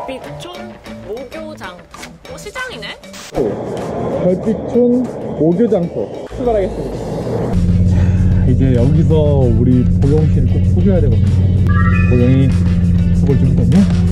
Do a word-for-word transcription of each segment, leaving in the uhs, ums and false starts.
별빛촌 목요장 어, 시장이네? 별빛촌 목요장터 출발하겠습니다. 자, 이제 여기서 우리 보영 씨를 꼭 소개해야 되거든요. 보영이 수고를 좀 했거든요.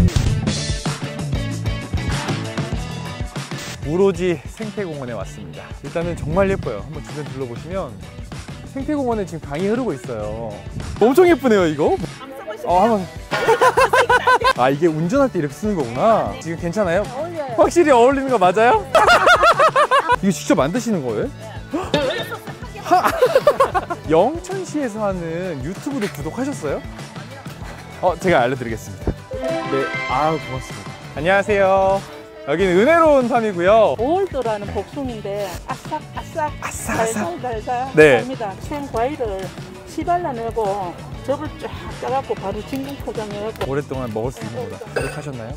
우로지 생태공원에 왔습니다. 일단은 정말 예뻐요. 한번 주변 둘러보시면 생태공원에 지금 강이 흐르고 있어요. 엄청 예쁘네요 이거. 어, 한번. 아, 이게 운전할 때 이렇게 쓰는 거구나. 지금 괜찮아요? 어울려요. 확실히 어울리는 거 맞아요? 이거 직접 만드시는 거예요? 영천시에서 하는 유튜브도 구독하셨어요? 어, 제가 알려드리겠습니다. 네, 아우 고맙습니다. 안녕하세요. 여기는 은혜로운 팜이고요. 오월도라는 복숭인데 아삭아삭 아삭아삭 달달달달 네. 합니다. 생과일을 씨발라내고 즙을 쫙 짜갖고 바로 진공 포장해갖고 오랫동안 먹을 수 있는 거다. 구독하셨나요?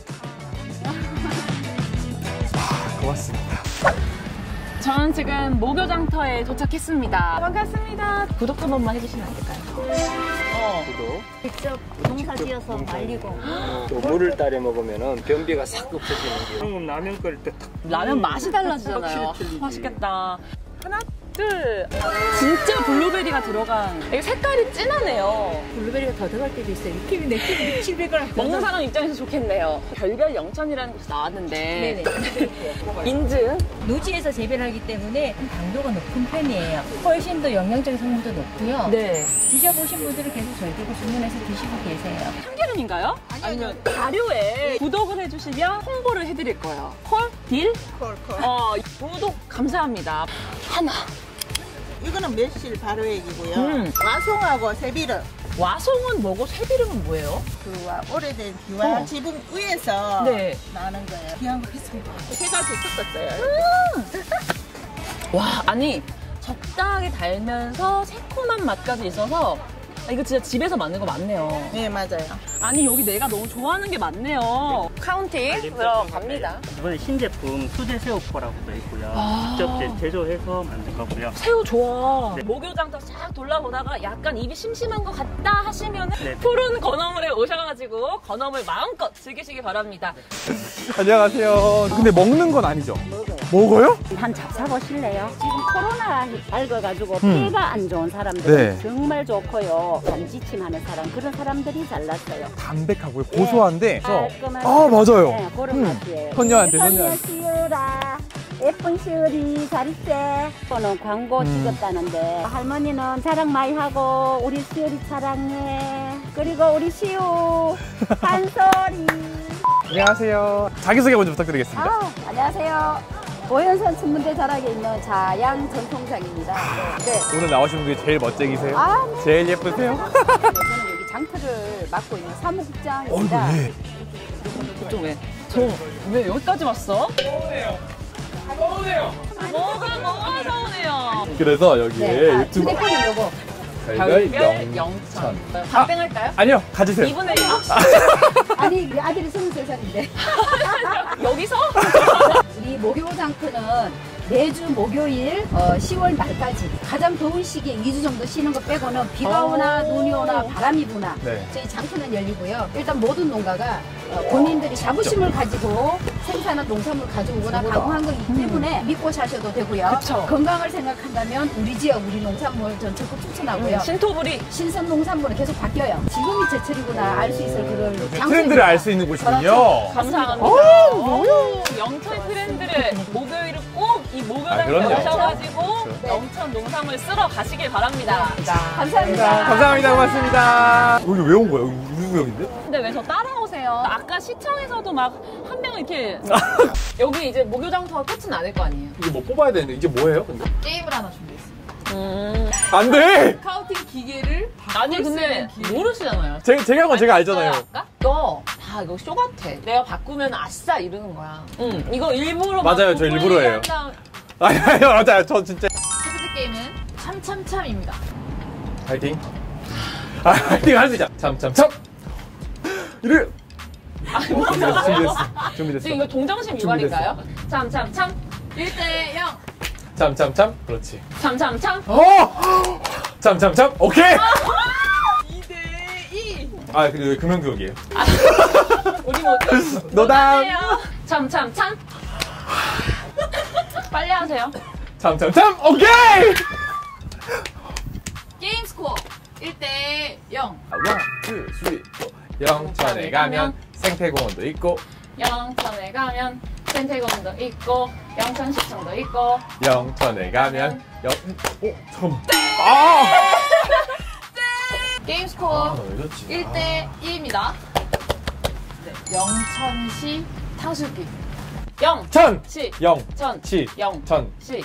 아, 고맙습니다. 저는 지금 목요장터에 도착했습니다. 반갑습니다. 구독 한 번만 해주시면 안 될까요? 어. 구독. 직접 농사 지어서 말리고 또 물을 따려 먹으면 변비가 싹 없어지는 게. 방금 라면 끓일 때 탁. 라면 맛이 달라지잖아요. 확실히 맛있겠다. 하나, 둘. 진짜 블루베리가 들어간. 이게 색깔이 진하네요. 블루베리가 더 들어갈 때도 있어요. 키위 내 키위 칠백 그램 먹는 사람 입장에서 좋겠네요. 별별 영천이라는 곳이 나왔는데. 네네. 인증. 노지에서 재배하기 때문에 당도가 높은 편이에요. 훨씬 더 영양적인 성분도 높고요. 네. 드셔보신 분들은 계속 저희 댁에 주문해서 드시고 계세요. 참기름인가요? 아니면 발효에 구독을 해주시면 홍보를 해드릴 거예요. 콜? 딜? 콜, 콜. 어, 구독 감사합니다. 하나. 이거는 매실 발효액이고요. 음. 와송하고 새비름. 와송은 뭐고 새비름은 뭐예요? 그와 오래된 기와 어. 지붕 위에서 네. 나는 거예요. 귀한 거 했습니다. 세 가지 섞었어요. 와, 아니 적당하게 달면서 새콤한 맛까지 있어서 아, 이거 진짜 집에서 만든 거 맞네요. 네, 맞아요. 아니 여기 내가 너무 좋아하는 게 많네요. 카운팅 들어갑니다. 이번에 신제품 수제새우포라고 되어 있고요. 아 직접 제- 제조해서 만든 거고요. 새우 좋아. 네. 목요장터 싹 돌아보다가 약간 입이 심심한 것 같다 하시면 네. 푸른 건어물에 오셔가지고 건어물 마음껏 즐기시기 바랍니다. 안녕하세요. 근데 먹는 건 아니죠? 먹어요. 먹어요? 한 잡사보실래요? 지금 코로나 앓아가지고 음. 폐가 안 좋은 사람들 네. 정말 좋고요. 간지침하는 사람 그런 사람들이 잘났어요. 담백하고요. 고소한데. 깔끔한 아, 맞아요. 네, 그런 음. 맛이에요. 선녀한테, 선녀 선녀한테. 시우라 예쁜 시우리 잘 있대. 저는 광고 음. 찍었다는데 할머니는 자랑 많이 하고 우리 시우리 사랑해. 그리고 우리 시우 한소리. 안녕하세요. 자기소개 먼저 부탁드리겠습니다. 아, 안녕하세요. 오연산 천문대 자락에 있는 자양 전통장입니다. 네. 오늘 나오신 분들이 제일 멋쟁이세요? 아, 네. 제일 예쁘세요? 저는 여기 장터를 맡고 있는 사무국장입니다. 네. 그쪽 왜? 저 왜 여기까지 왔어? 뭐가 뭐가 서운해요. 그래서 여기에 네. 아, 유튜브 휴대폰은 요거. 별별 별별 영천. 영천. 담뱅할까요? 아니요, 가지세요. 이분의 일 혹시 아니, 우리 아들이 스물세 살인데. 여기서? 우리 목요장터는 매주 목요일 어, 시월 말까지 가장 더운 시기에 이 주 정도 쉬는 거 빼고는 비가 오나 눈이 오나 바람이 부나 네. 저희 장터는 열리고요. 일단 모든 농가가 어, 본인들이 자부심을 가지고 생산한 농산물을 가져오거나 가공한 거기 때문에 믿고 사셔도 되고요. 그쵸. 건강을 생각한다면 우리 지역 우리 농산물 전 적극 추천하고요. 신토부리. 신선 농산물은 계속 바뀌어요. 지금이 제철이구나 알 수 있을 그걸 장소입니다. 트렌드를 알 수 있는 곳이군요. 그렇죠. 감사합니다. 오, 영천 트렌드를 목요일은 꼭 이 아, 목요일에 그럼요. 오셔가지고 그렇죠. 영천 농산물 쓸어 가시길 바랍니다. 감사합니다. 감사합니다. 고맙습니다. 여기 왜 온 거예요? 우리 구역인데? 근데 왜 저 따라오세요? 아까 시청에서도 막 한 명 이렇게 여기 이제 목요장터가 끝은 아닐 거 아니에요? 이게 뭐 뽑아야 되는데 이게 뭐예요? 근데? 게임을 하나 준비했습니다. 음. 안 돼! 카운팅 기계를 아니 근데 모르시잖아요. 제, 제가 한 건 제가 알잖아요. 아까? 너 다 이거 쇼 같아. 내가 바꾸면 아싸 이러는 거야. 응. 이거 일부러 막 맞아요, 저 일부러 해요. 한 다음- 아니, 아니, 맞아요. 저 진짜. 첫 번째 게임은 참참참입니다. 파이팅. 아, 파이팅 할 수 있자. 참, 참, 참! 이래. 아니 뭐 준비됐어. 준비됐어. 지금 이거 동정심 유발인가요? 참 참 참. 일 대 영. 참, 참, 참. 그렇지. 참 참 참. 어! 참, 참, 참. 오케이! 이 대 이. 아, 근데 왜 금연구역이에요? 우리 모두 노담. 참, 참, 참. 빨리 하세요. 참, 참, 참. 오케이. 게임 스코어 일 대 영. 원, 투, 쓰리, 포. 영천에 가면 생태공원도 있고 영천에 가면 생태공원도 있고 영천시청도 있고 영천에 가면 영... 어? 잠깐만. 아! 게임 스코어 아, 왜 이렇지? 일 대 이입니다. 네, 영천시 탕수육기. 영. 천! 시. 영. 천. 시. 영. 천. 시.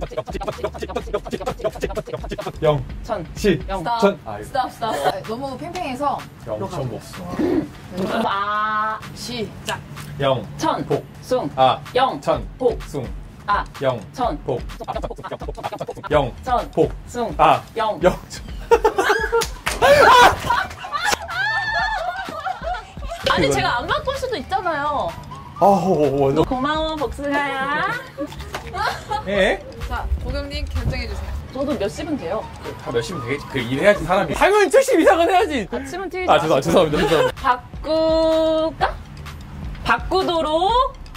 영. 천. 시. 영. 천. 아, 이거. 스탑, 스탑. 너무 팽팽해서. 영천 복숭아. 아, 시작. 영. 천. 복. 숭. 아. 영. 천. 복. 숭. 아. 영. 천. 복. 영. 천. 복. 숭. 아. 영. 영. 아니, 제가 안 바꿀 수도 있잖아요. 아우, 완전. 고마워, 복숭아야. 예? 자, 도경님 결정해주세요. 저도 몇십은 돼요. 다 몇시면 되겠지. 그 일해야지, 사람이. 당연히 칠십 이상은 해야지. 아침은 튀지 아, 죄송합니다. 죄송합니다. 죄송합니다. 바꿀까? 바꾸도록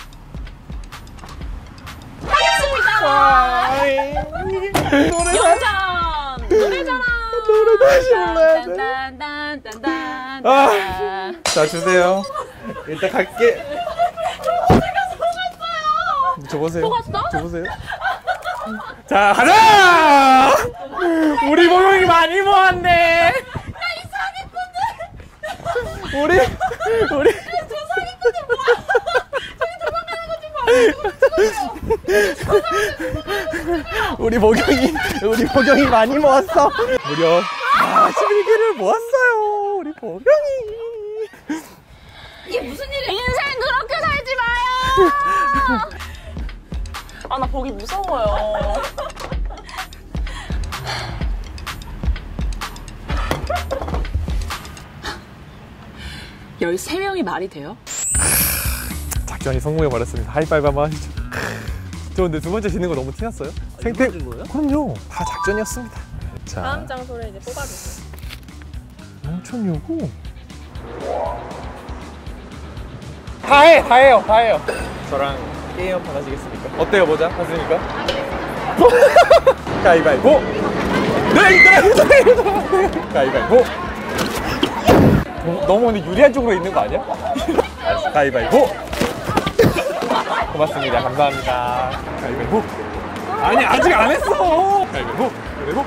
하겠습니다. 영장 노래잖아. 노래 다시 불러야 돼. 딴딴딴딴딴. 아, 자, 주세요. 일단 갈게. 줘보세요. 속았어? 줘보세요. 자, 가자! 우리 모형이 많이 모았네. 나 이 사기꾼들. 우리, 우리. 저 사기꾼들 뭐야? 우리 모경이, 우리 모경이 많이 모았어. 무려 사십일 개를 모았어요. 우리 모경이. 이게 무슨 일이야? 인생 그렇게 살지 마요. 아, 나 보기 무서워요. 열세 명이 말이 돼요? 작전이 성공해버렸습니다. 하이파이브 한번 하시죠. 저 근데 두 번째 지는 거 너무 티났어요? 생태 거예요? 그럼요. 다 작전이었습니다. 자, 다음 장소를 이제 뽑아주세요. 영천 요구. 다 해! 다 해요! 다 해요! 저랑 게임 한판 하시겠습니까? 어때요, 보자? 하십니까? 가위바위보! 네! 이거라! 가위바위보! 너무 근데 유리한 쪽으로 있는 거 아니야? 알았어, 가위바위보! 고맙습니다. 감사합니다. 가위바위보! 아니, 아직 안 했어! 가위바위보! 가위바위보!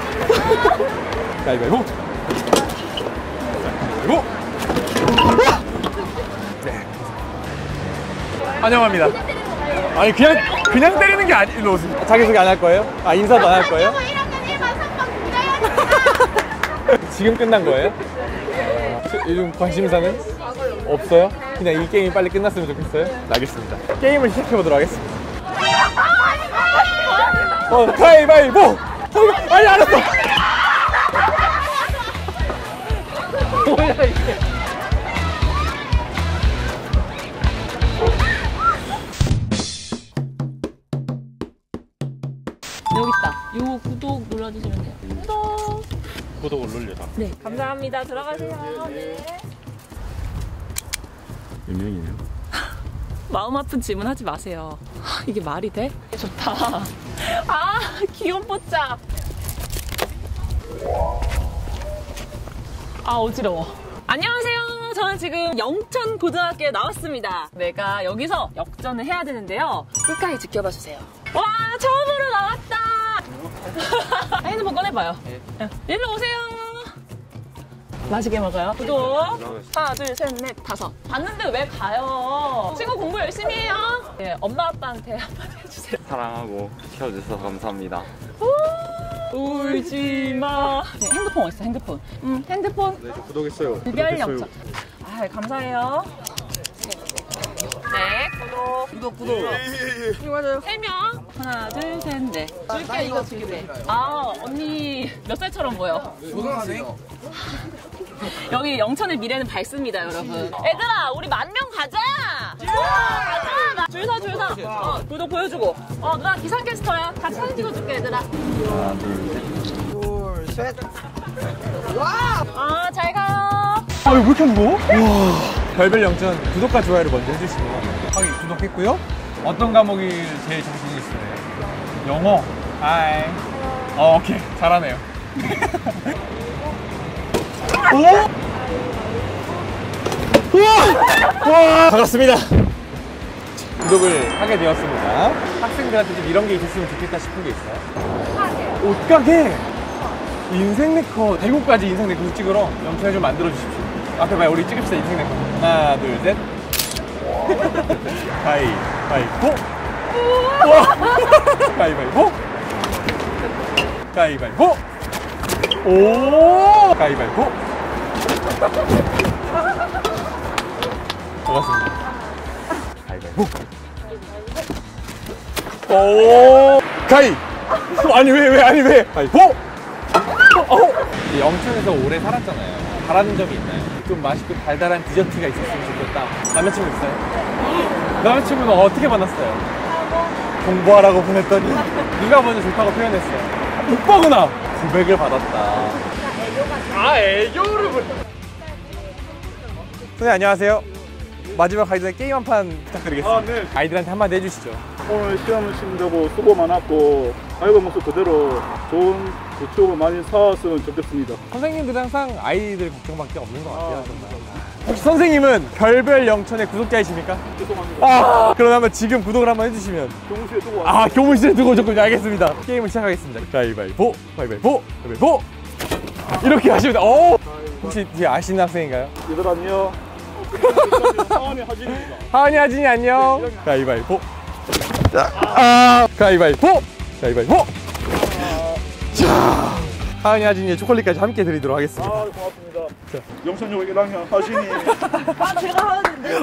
가위바위보! 가위바위보! 네. 환영합니다. 아니, 그냥, 그냥 때리는 게 아니, 일로 오세요. 자기소개 안 할 거예요? 아, 인사도 안 할 거예요? 지금 끝난 거예요? 요즘 관심사는 없어요? 그냥 이 게임이 빨리 끝났으면 좋겠어요? 알겠습니다. 게임을 시작해보도록 하겠습니다. 어, 가위바위보! 아니, 알았어! 뭐야, 이게. 여기 있다. 요 구독 눌러주시면 돼요. 구독. 구독을 눌려라. 네. 감사합니다. 들어가세요. 네. 몇 명이에요? 마음 아픈 질문 하지 마세요. 이게 말이 돼? 좋다. 아, 귀여운 뽀짝. 아, 어지러워. 안녕하세요. 저는 지금 영천고등학교에 나왔습니다. 내가 여기서 역전을 해야 되는데요. 끝까지 지켜봐 주세요. 와, 처음으로 나왔다. 핸드폰 꺼내봐요. 일로 오세요. 맛있게 먹어요. 구독. 하나, 둘, 셋, 넷, 다섯. 봤는데 왜 가요? 친구 공부 열심히 해요. 네, 엄마 아빠한테 한마디 해주세요. 사랑하고 키워주셔서 감사합니다. 울지 마. 네, 핸드폰 어딨어? 핸드폰. 음, 핸드폰. 네, 저 구독했어요. 구별 영상. 아, 감사해요. 네, 구독. 구독, 구독. 이거 맞아요. 세 명. 하나, 둘, 셋, 넷. 줄게, 이거 줄게. 아, 언니 몇 살처럼 보여? 고등학생? 여기 영천의 미래는 밝습니다, 여러분. 얘들아, 우리 만 명 가자! 가자! 줄 서, 줄 서. 어, 구독 보여주고. 어, 누나 기상캐스터야. 같이 사진 찍어줄게, 얘들아. 하나, 둘, 셋. 와! 아, 잘 가요. 아, 이거 왜 이렇게 무거워? 와, 별별 영천 구독과 좋아요를 먼저 해주시면 확인 구독했고요. 어떤 과목이 제일 자신 있어요? 영어. 하이. 어, 오케이. 잘하네요. 오! 우와! 우와! 반갑습니다. 구독을 하게 되었습니다. 학생들한테 좀 이런 게 있었으면 좋겠다 싶은 게 있어요? 옷가게! 인생 네컷. 대구까지 인생 네컷 찍으러 영천에 좀 만들어 주십시오. 앞에 봐요. 우리 찍읍시다. 인생 네컷. 하나, 둘, 셋. 가위바위보. 가위바위보. 가위바위보. 오! 가위바위보. 반갑습니다. 가위바위보. 오! 가위! 아니 왜 왜 아니 왜? 가위보! 어! 영천에서 오래 살았잖아요. 바라는 점이 있나요? 좀 맛있고 달달한 디저트가 있었으면 좋겠다. 남자친구 있어요? 남자친구는 어떻게 만났어요? 공부하라고 보냈더니 누가 먼저 좋다고 표현했어요? 오빠구나! 고백을 받았다. 아, 애교를 부... 선생님 안녕하세요. 마지막 가기 전에 게임 한 판 부탁드리겠습니다. 아, 네. 아이들한테 한마디 해주시죠. 오늘 시험을 치는다고 수고 많았고 밝은 모습 그대로 좋은 추억을 많이 쌓았으면 좋겠습니다. 선생님들은 항상 아이들 걱정밖에 없는 것 같아요. 아, 혹시 선생님은 별별 영천의 구독자이십니까? 죄송합니다. 아, 그러면 지금 구독을 한번 해주시면. 교무실에 두고 왔습니다. 아, 교무실에 두고 오셨군요. 알겠습니다. 게임을 시작하겠습니다. 가위바위보, 가위바위보, 가위바위보. 이렇게 하시면 돼요. 오! 혹시 뒤에 아시는 학생인가요? 얘들 안녕. 하은이 하진입니다. 하은이 하진이 안녕. 가위바위보. 아, 가위바위보, 가위바위보. 자, 하은이 하진이의 초콜릿까지 함께 드리도록 하겠습니다. 아, 고맙습니다. 자, 영천여고 일 학년 하진이. 아, 제가 하는데.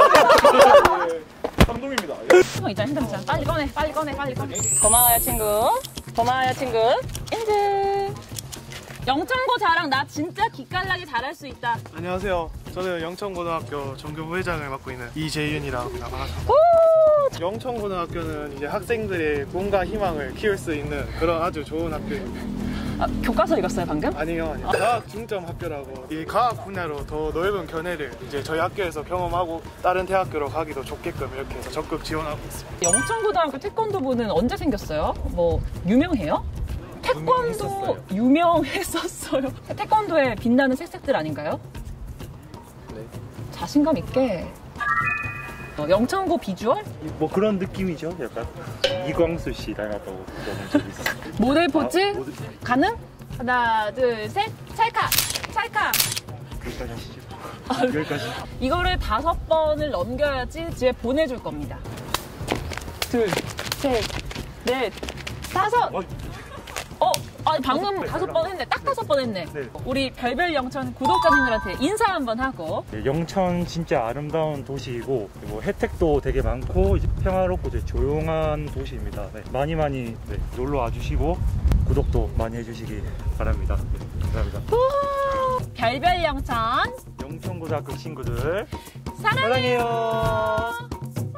감동입니다. 어, 있잖아, 핸드폰. 빨리 꺼내, 빨리 꺼내, 빨리 꺼내. 고마워요, 친구. 고마워요, 친구. 인증. 영천고 자랑 나 진짜 기깔나게 잘할 수 있다. 안녕하세요. 저는 영천고등학교 정교부회장을 맡고 있는 이재윤이라고 합니다. 반갑습니다. 영천고등학교는 이제 학생들의 꿈과 희망을 키울 수 있는 그런 아주 좋은 학교입니다. 아, 교과서 읽었어요 방금? 아니요, 아니요. 과학 중점 학교라고 이 과학 분야로 더 넓은 견해를 이제 저희 학교에서 경험하고 다른 대학교로 가기도 좋게끔 이렇게 해서 적극 지원하고 있습니다. 영천고등학교 태권도부는 언제 생겼어요? 뭐 유명해요? 태권도 유명했었어요. 유명했었어요. 태권도의 빛나는 색색들 아닌가요? 네. 자신감 있게. 어, 영천고 비주얼? 뭐 그런 느낌이죠. 약간 이광수 씨 닮았다고 저는 적이 있어요. 모델 포즈? 아, 모델- 가능? 하나, 둘, 셋. 찰칵! 찰칵! 여기까지 하시죠. 여기까지. 이거를 다섯 번을 넘겨야지 집에 보내줄 겁니다. 둘, 셋, 넷, 다섯! 어, 아니 방금 다섯 번 했네. 딱 다섯 번 했네. 네. 우리 별별 영천 구독자님들한테 인사 한번 하고. 네, 영천 진짜 아름다운 도시이고 뭐 혜택도 되게 많고 이제 평화롭고 이제 조용한 도시입니다. 네, 많이 많이 네, 놀러 와주시고 구독도 많이 해주시기 바랍니다. 네, 감사합니다. 우! 별별 영천 영천고등학교 친구들 사랑해요. 사랑해요.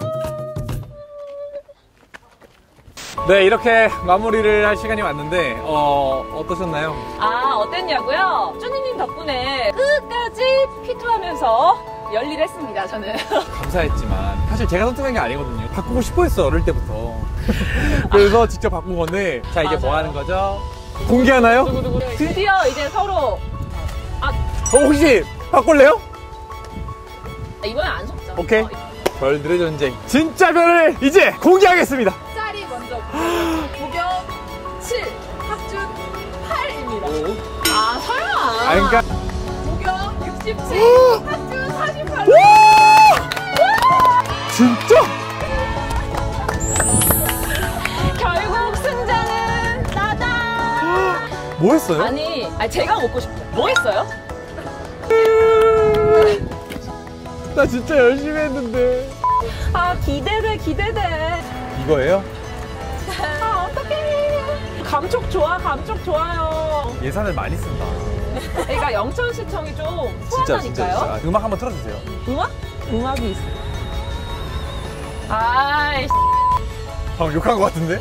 네, 이렇게 마무리를 할 시간이 왔는데 어, 어떠셨나요? 아, 어땠냐고요? 쭈니님 덕분에 끝까지 피투하면서 열일했습니다, 저는. 감사했지만 사실 제가 선택한 게 아니거든요. 바꾸고 싶어 했어, 어릴 때부터. 그래서 직접 바꾼 건데 자, 이게 뭐 맞아요. 하는 거죠? 공개하나요? 두구두구. 드디어 이제 서로 아, 어, 혹시 바꿀래요? 이번엔 안 속죠. 오케이. 어, 별들의 전쟁 진짜 별을 이제 공개하겠습니다. 짤이 먼저 고경 칠, 학준 팔입니다. 아, 설마. 아, 그러니까 고경 육십칠, 학준 사십팔. 진짜? 결국 승자는 나다. 뭐 했어요? 아니, 아니 제가 먹고 싶어요. 뭐 했어요? 나 진짜 열심히 했는데. 아, 기대돼, 기대돼. 이거예요? 아, 어떡해. 감촉 좋아, 감촉 좋아요. 예산을 많이 쓴다. 그러니까 영천시청이 좀 진짜 진짜 후하다니까요. 진짜. 음악 한번 틀어주세요. 음악? 음악이 있어. 아이, 방금 욕한 것 같은데?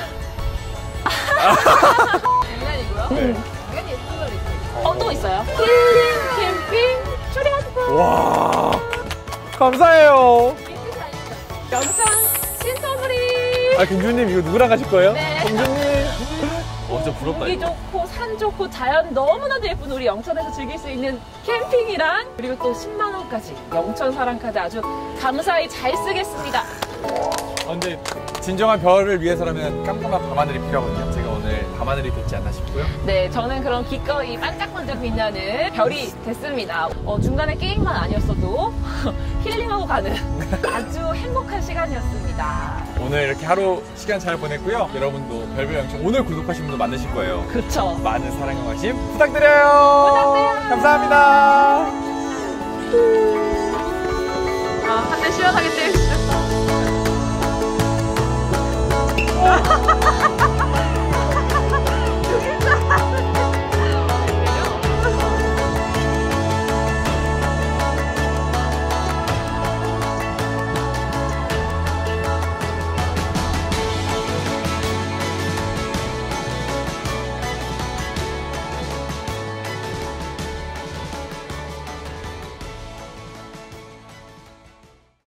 장난이고요. 네. 당연히 예쁜 노래 있어요. 어, 또 있어요. 힐링 캠핑 추리하스프. 와. 감사해요. 영천 신서부리. 아, 공주님 이거 누구랑 가실 거예요? 네. 공주님. 어, 진짜 부럽다. 공기 이거. 좋고 산 좋고 자연 너무나도 예쁜 우리 영천에서 즐길 수 있는 캠핑이랑 그리고 또 십만 원까지 영천 사랑카드 아주 감사히 잘 쓰겠습니다. 아, 근데 진정한 별을 위해서라면 깜깜한 밤하늘이 필요하거든요. 제가 오늘 밤하늘이 됐지 않나 싶고요. 네, 저는 그런 기꺼이 반짝반짝 빛나는 별이 됐습니다. 어, 중간에 게임만 아니었어도 힐링하고 가는 아주 행복한 시간이었습니다. 오늘 이렇게 하루 시간 잘 보냈고요. 여러분도 별별 영천 오늘 구독하신 분도 많으실 거예요. 그렇죠. 많은 사랑과 관심 부탁드려요. 부탁드려요. 감사합니다. 아, 한 대 시원하게 때리시죠.